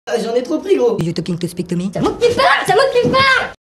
J'en ai trop pris, gros. You talking to speak to me? C'est moi qui parle, c'est moi qui parle.